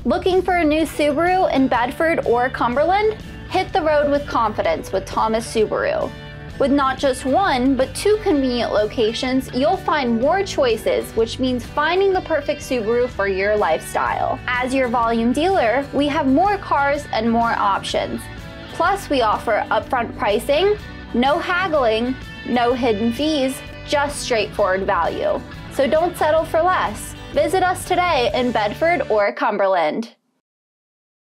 Looking for a new Subaru in Bedford or Cumberland? Hit the road with confidence with Thomas Subaru. With not just one, but 2 convenient locations, you'll find more choices, which means finding the perfect Subaru for your lifestyle. As your volume dealer, we have more cars and more options. Plus, we offer upfront pricing, no haggling, no hidden fees, just straightforward value. So don't settle for less. Visit us today in Bedford or Cumberland.